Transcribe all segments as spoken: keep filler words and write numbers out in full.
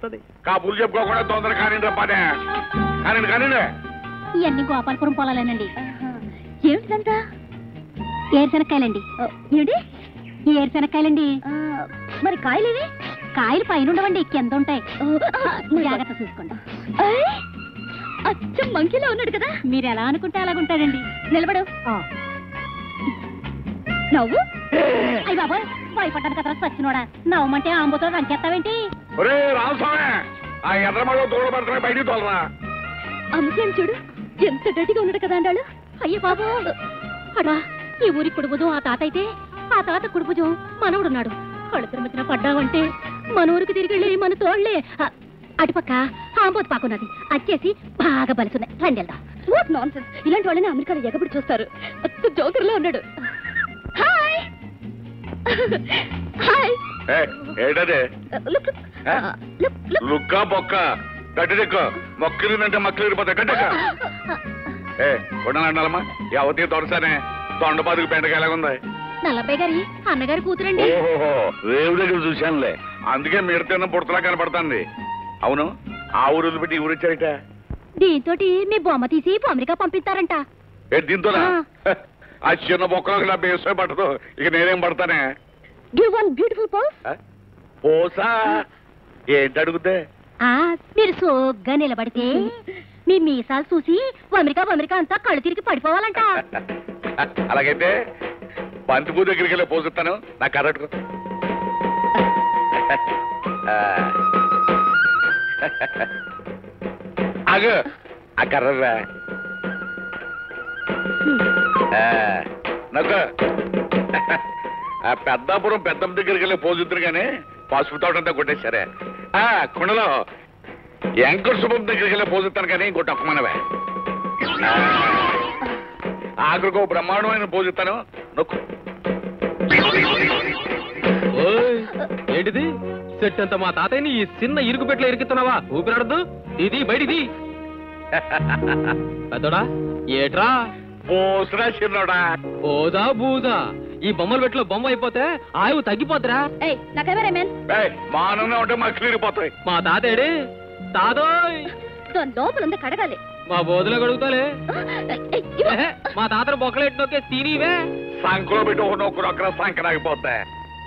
వస్తుంది. కాపులు చెప్పుకోకుండా తొందర కానిండి పనే కానిండి కానిండి. ఇవన్నీ గోపాలపురం పొలాలేనండి. ఏమిటంతా? ఏరుశనక్కాయలండి. ఏంటి? ఏరుశనక్కాయలండి. మరి కాయలేవి? కాయలు పైన ఉండవండి, కింద ఉంటాయి. జాగ్రత్త చూసుకోండి. అచ్చం మంకీలో ఉన్నాడు కదా. మీరు ఎలా అనుకుంటే అలాగుంటాడండి. నిలబడు. నవ్వు. అయ్యి బాబా భయపడ్డాను కదా సచ్చినోడా. నవ్వమంటే ఆంబోతో రంకెత్తావేంటి? బయటికి తోలరా. అమ్మకేం చూడు ఎంత గట్టిగా ఉన్నాడు కదా అండాడు. అయ్యో బాబు అడా ఈ ఊరి కుడుపుజం ఆ తాత అయితే ఆ తాత కుడుపుజం మనవుడున్నాడు. కళ్ళు తిరుమతిన పడ్డావంటే మన ఊరికి తిరిగి వెళ్ళి మన తోళ్లే. అటుపక్క ఆంబోతు పాకున్నది వచ్చేసి బాగా బలుసున్నాయి. రండి వెళ్దాం. వాట్ నాన్ సెన్స్. ఇలాంటి వాళ్ళని అమెరికాలో ఎగబడి చూస్తారు. జోకర్లో ఉన్నాడు. Hi hi. ఏంటదే లుక్కా బొక్క గడ్డెక్క మొక్కలిందంటే మొక్కలు ఇరిపోతాయి. గడ్డెక్క ఏ కొడాలమ్మా ఎవరి తొడసానే తొండ బతుకు పెండగా ఎలాగుంది? నల్లపై గారి అన్నగారి కూతురండి. ఓహో రేవు దగ్గర చూశానులే, అందుకే మీరు తిన్న బుడతలా కనపడుతుంది. అవును ఆ ఊరు వదిలిపెట్టి ఈ ఊరు వచ్చారట. దీంతో మీ బొమ్మ తీసి అమెరికా పంపిస్తారంట. ఏ దీంతో ఆ చిన్న బొక్కలోకి నా బేసే పట్టదు, ఇక నేనేం పడతానే. Give one beautiful pose. పోసా ఏంటి అడుగుతే? మీరు సోగ్గా నిలబడితే మీ మీసాలు చూసి అమెరికా అమెరికా అంతా కళ్ళు తిరిగి పడిపోవాలంట. అలాగైతే బంతిపూ దగ్గరికి వెళ్ళి పోసిస్తాను. నా కర్రట్టుకో. అగ ఆ కర్రరా నాకు ఆ పెద్దాపురం పెద్దమ్మ దగ్గరికి వెళ్ళి పోజుతురు కానీ పసుపు తోటంతా కొట్టేశారే. ఆ కుండలో ఎంకర్ శుభం దగ్గరికి వెళ్ళి పోజుతాను కానీ ఇంకోటి ఒక్కమనవే. ఆఖరికి ఒక బ్రహ్మాండమైన పోజుతాను నొక్కు. ఏంటిది సెట్ అంతా మా తాతయ్యని ఈ చిన్న ఇరుకు పెట్లో ఇరుకుతున్నావా? ఊపిరాడద్దు. ఇది బయటిది. పెద్దోడా ఏట్రా? పోసరా చిన్నోడా. ఓదా బూదా ఈ బొమ్మల పెట్లో బొమ్మ అయిపోతే ఆయువు తగ్గిపోద్దురా. మానవునే ఉంటే మాకు క్లిరిపోతాయి. మా తాతేడి తాతోయ్ లోపల కడగాలి. మా బోధలో కడుగుతాలే. మా తాతను బొక్కలెట్టి నొక్కే తీనివే. సంకలో పెట్టి ఒక నొక్కరు అక్కడ సంకరాగిపోతాయి.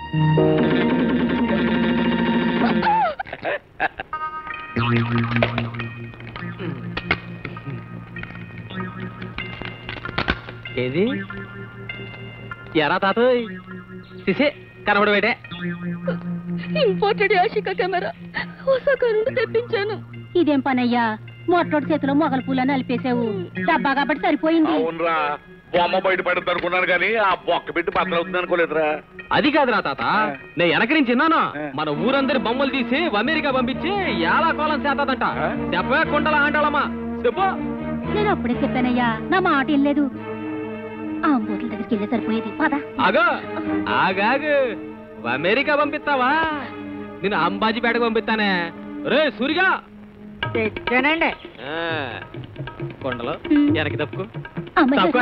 ఏది ఎరా తాతోయ్ తీసే కనబడబెట్టే. ఇంపోర్టెడ్ యాషికా కెమెరా ఓసాకా నుండి తెప్పించాను. ఇదేం పనయ్యా, మొట్టోడు చేతిలో మొగల పూలని అలిపేసావు. డబ్బా కాబట్టి సరిపోయింది. అవునరా, బొమ్మ బయట పడుతుంది అనుకున్నాను కానీ ఆ బొక్క పెట్టి బద్దలవుతుంది అనుకోలేదురా. అది కాదురా తాత, నేను వెనక నుంచి విన్నాను. మన ఊరందరి బొమ్మలు తీసి అమెరికా పంపించి ఎలా కోలం చేతాదంట. చెప్పే కుండలా ఆండాలమ్మా చెప్పు. నేను అప్పుడే చెప్పానయ్యా, నా మాట ఏం లేదు. ఆ బోట్ల దగ్గరికి వెళ్ళే సరిపోయేది. పదా ఆగో ఆగాగు. అమెరికా పంపిస్తావా? నేను అంబాజీపేటకు పంపిస్తానే. రే సూరిగా తెచ్చానండి. కొండలో వెనక్కి తప్పుకో. తప్పుకో.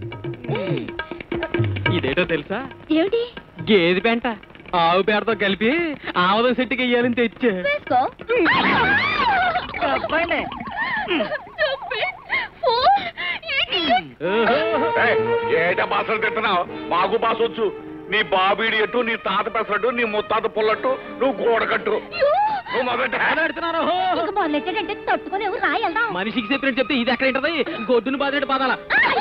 ఇదేటో తెలుసా? ఏమిటి? గేదె పెంట ఆవు పేడతో కలిపి ఆవద సెట్టుకి వెయ్యాలని తెచ్చా. ఏట బాసలు తింటున్నావు? మాకు బాస వచ్చు. నీ బాబీడి ఎట్టు, నీ తాత పెసరట్టు, నీ ముత్తాత పుల్లట్టు, నువ్వు గోడకట్టు. మొదలెట్టాడంటే తట్టుకుని ఎవరు రాయల్దాం. మనిషికి చెప్పినట్టు చెప్తే ఇది ఎక్కడ ఉంటది? గొడ్డును బాధినట్టు బాధాల.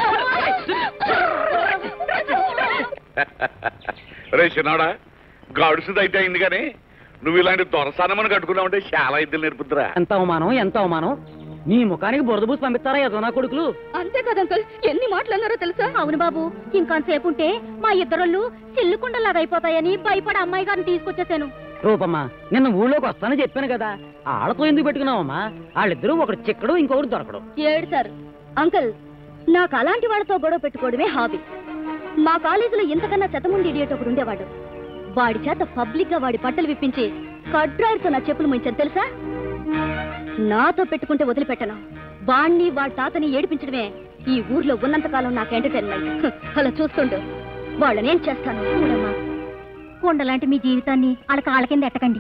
రే చిన్నాడా, గడుసుదైతే అయింది కానీ నువ్వు ఇలాంటి దొరసానమని కట్టుకున్నావంటే చాలా ఇద్దరు నేర్పుతురా. ఎంత అవమానం, ఎంత అవమానం. నీ ముఖానికి బురద పూసి పంపిస్తారా ఏదో నా కొడుకులు? అంతే కదా అంకుల్, ఎన్ని మాటలు అన్నారో తెలుసా? అవును బాబు, ఇంకాసేపు ఉంటే మా ఇద్దరు సిల్లుకుండలాగా అయిపోతాయని భయపడి అమ్మాయి గారిని తీసుకొచ్చేసాను. రూపమ్మా, నిన్న ఊళ్ళోకి వస్తానని చెప్పాను కదా, ఆళ్ళతో ఎందుకు పెట్టుకున్నావమ్మా? వాళ్ళిద్దరూ ఒకటి చిక్కడు, ఇంకొకటి దొరకడు. ఏడు సార్ అంకుల్, నాకు అలాంటి వాళ్ళతో గొడవ పెట్టుకోవడమే హాబీ. మా కాలేజీలో ఇంతకన్నా శతముండి ఇడియట్ ఒకడు ఉండేవాడు. వాడి చేత పబ్లిక్ గా వాడి బట్టలు విప్పించి కడ్రాయితో నా చెప్పులు ముంచాను తెలుసా? నాతో పెట్టుకుంటే వదిలిపెట్టను. వాణ్ణి వాడి తాతని ఏడిపించడమే ఈ ఊర్లో ఉన్నంతకాలం నాకు ఎంటర్టైన్మెంట్. అలా చూస్తుండు వాళ్ళనేం చేస్తాను. కొండలాంటి మీ జీవితాన్ని వాళ్ళ కాళ్ళ కింద ఎట్టకండి.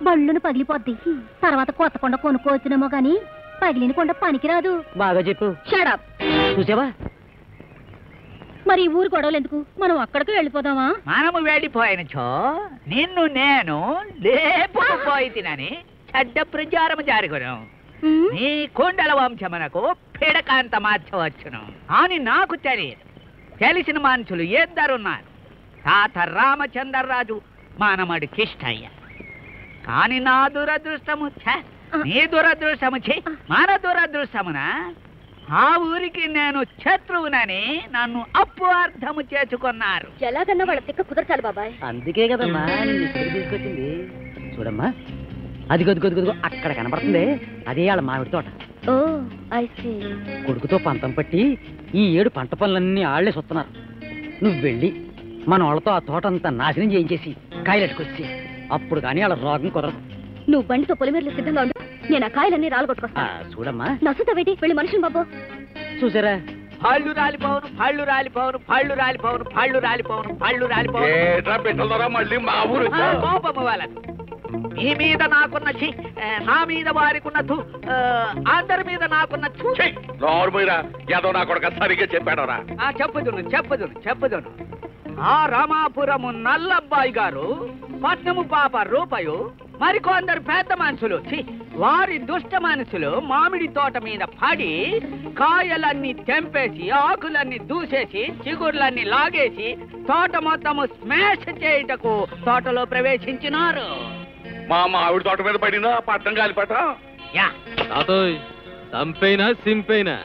బళ్ళును పగిలిపోద్ది. తర్వాత కొత్త కొండ కొనుక్కోవచ్చునేమో గాని పగిలిన కొండ పనికిరాదు. బాగా చెప్పు. షడప్. చూసావా? మరి ఊరు గొడవలు ఎందుకు? మనం అక్కడికి వెళ్ళిపోదామా? మనము వెళ్ళిపోయినచో నిన్ను నేను లేపుకుపోయి తినని చెడ్డ ప్రచారం జరుగును. నీ కొండల వంశమునకు పిడకాంత మార్చవచ్చును అని నాకు తెలియదు. తెలిసిన మనుషులు ఇద్దరున్నారు. తాత రామచంద్రరాజు మానమడు కిష్టయ్య. కాని నా దురదృష్టము నీ దురదృష్టము చి మన దురదృష్టమున ఆ ఊరికి నేను శత్రువునని నన్ను అప్పు అర్థము చేసుకున్నారు. ఎలాగన్నా వాళ్ళ తిక్క కుదరచాలి బాబాయ్. అందుకే కదమ్మా నిన్ను ఇక్కడికి తీసుకొచ్చింది. చూడమ్మా, అది గొద్దు గొద్దు గొద్దు అక్కడ కనబడుతుంది. అదే వాళ్ళ మామిడి తోట. Oh I see. కొడుకుతో పంతం పట్టి ఈ ఏడు పంట పనులన్నీ ఆళ్లే చూస్తున్నారు. నువ్వు వెళ్ళి మన వాళ్ళతో ఆ తోట అంతా నాశనం చేయించేసి కాయలెట్టుకొచ్చి అప్పుడు కానీ వాళ్ళ రోగం కుదరదు. నువ్వు బండితో పొలిమేరలు సిద్ధంగా ఉండు. నేను ఆ కాయలన్నీ రాలగొట్టుకొస్తా. చూడమ్మా, నసుత వేటి వెళ్ళి మనుషులు బాబు. చూసారా? పళ్ళు రాలిపోవును, పళ్ళు రాలిపోవును, పళ్ళు రాలిపోవును, పళ్ళు రాలిపోవును, పళ్ళు రాలిపోవును. మళ్ళీ మా ఊరు కోపము వాళ్ళకు. నీ మీద నాకున్న చి నా మీద వారికున్న తు అందరి మీద నాకున్న నోరుమీరా ఏదో నా కొడుక సరిగ్గా చెప్పాడరా. చెప్పుదును చెప్పుదును చెప్పుదును ఆ రామాపురము నల్లబ్బాయి గారు, పట్నము పాప రూపాయు, మరికొందరు పెద్ద మనుషులు చి వారి దుష్ట మనుషులు మామిడి తోట మీద పడి కాయలన్నీ తెంపేసి ఆకులన్నీ దూసేసి చిగుర్లన్నీ లాగేసి తోట మొత్తము స్మాష్ చేయుటకు తోటలో ప్రవేశించినారు. మా మామిడి తోట మీద పడినా పట్టం కాలిపట యా తాతోయ్ సంపైనా సింపైనా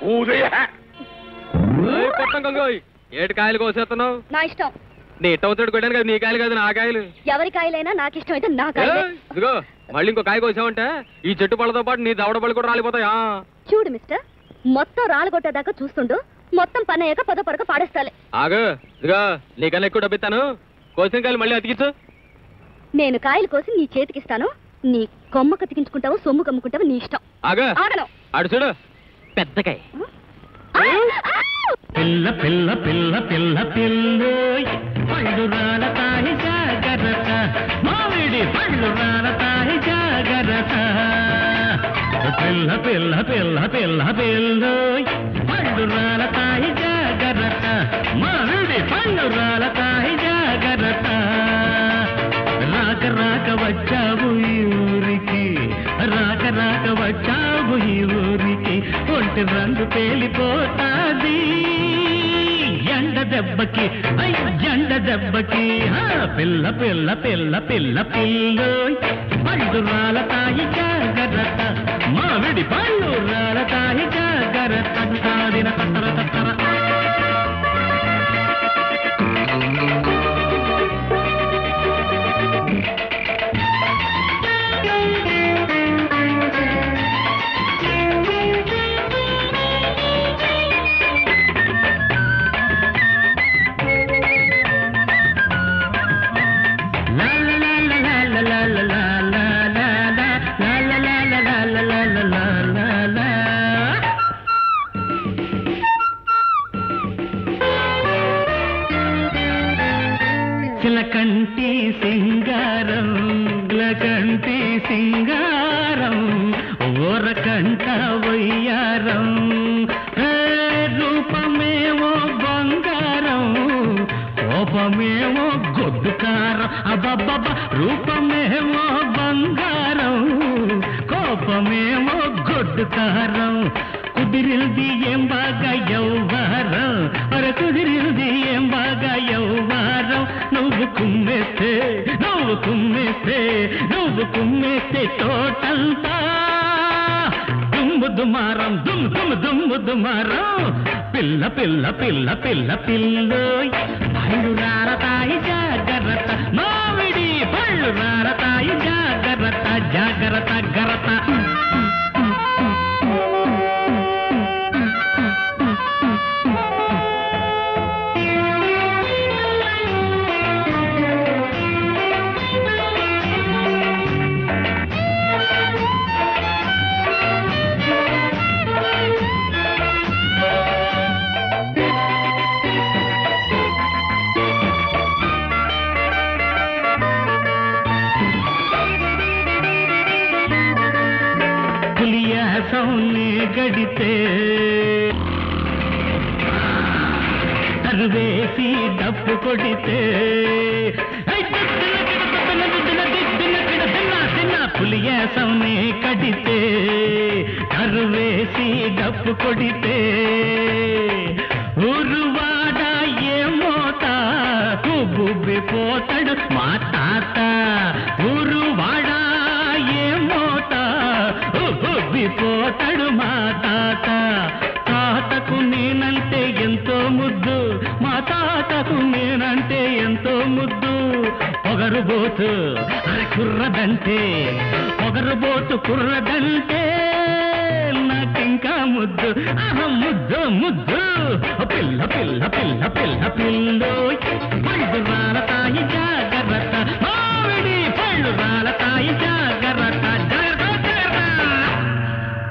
పట్టం గంగోయ్. ఏడు కాయలు కోసేస్తున్నావు? నా ఇష్టం. నీ ఇష్టం వచ్చాడు కొట్టాను. నీ కాయలు కాదు నా కాయలు. ఎవరి కాయలైనా నాకు ఇష్టం అయితే నా కాయలే. ఇదిగో మళ్ళీ ఇంకో కాయ కోసావంటే ఈ చెట్టు పళ్ళతో పాటు నీ దవడ పళ్ళు కూడా రాలిపోతాయా? చూడు మిస్టర్, మొత్తం రాలగొట్టేదాకా చూస్తుండు. మొత్తం పని అయ్యాక పదో పడక పాడేస్తాలే. ఆగు. ఇదిగో నీకన్నా ఎక్కువ డబ్బిస్తాను. కోసిన కాయలు మళ్ళీ అతికించు. నేను కాయలు కోసి నీ చేతికిస్తాను. నీ కొమ్మ కతికించుకుంటావు, సొమ్ము కమ్ముకుంటావు, నీ ఇష్టం. ఆగా ఆగను. అడు చూడు పెద్దకాయ. పిల్ల పిల్ల పిల్ల పిల్ల పిల్లు పళ్ళు రాలతాయి జాగ్రత్త, మామిడి పళ్ళు రాలతాయి జాగ్రత్త. పిల్ల పిల్ల పిల్ల పిల్ల పిల్లు పళ్ళు రాలతాయి జాగ్రత్త, మామిడి పళ్ళు రాలతాయి జాగ్రత్త. రాక రాక వచ్చావు ఈ ఊరికి, రాక రాక వచ్చావు ఈ ఊరికి, ఒంటి రంగు తేలిపోతాది ఎండ దెబ్బకి, ఎండ దెబ్బకి. పిల్ల పిల్ల పిల్ల పిల్ల పిల్లు పళ్ళు రాలతాయి జాగ్రత్త, మామిడి పళ్ళు రాలతాయి జాగ్రత్త. కాదిన తత్తర తత్తర చిలకంటి సింగారం, లకంటి సింగారం, ఓరకంట వయ్యారం, రూపమేమో బంగారం, కోపమేమో గొడ్డుకారం. అబ్బబ్బబ్బ రూపమేమో బంగారం, కోపమేమో గొడ్డుకారం. కుదిరింది ఏం బాగా యవ్వారం, అరే కుదిరింది ఏం బాగా యవ్వారం. నువ్వు కుమ్మేస్తే నువ్వు కుమ్మేస్తే నువ్వు కుమ్మేస్తే తోటంతా దుమ్ము దుమారం, దుమ్ దుమ్ దుమ్ము దుమారం. పిల్ల పిల్ల పిల్ల పిల్ల పిల్లు పళ్ళు రారతాయి జాగ్రత్త, మామిడి పళ్ళు రారతాయి జాగ్రత్త, జాగ్రత్త గరత. వేసం నీ గడితే తరువేసి డప్పు కొడితే పులియేసం నీ కడితే తరువేసి డప్పు కొడితే ఊరువాడ ఏమోత బుబ్బిపోతాడు మా తాత ఊరువాడ ఏమోత బుబ్బిపోతాడు మా తాత తాతకు నేనంటే ఎంతో ముద్దు మా తాతకు నేనంటే ఎంతో ముద్దు పొగరుబోతు అరే కుర్రదంటే పొగరుబోతు కుర్రదంటే నాకింకా ముద్దు ఆహ ముద్దు ముద్దు పిల్ల పిల్ల పిల్ల పిల్ల పిల్లో పళ్ళు రాలతాయి జాగ్రత్త మామిడి పళ్ళు రాలతాయి జాగ్రత్త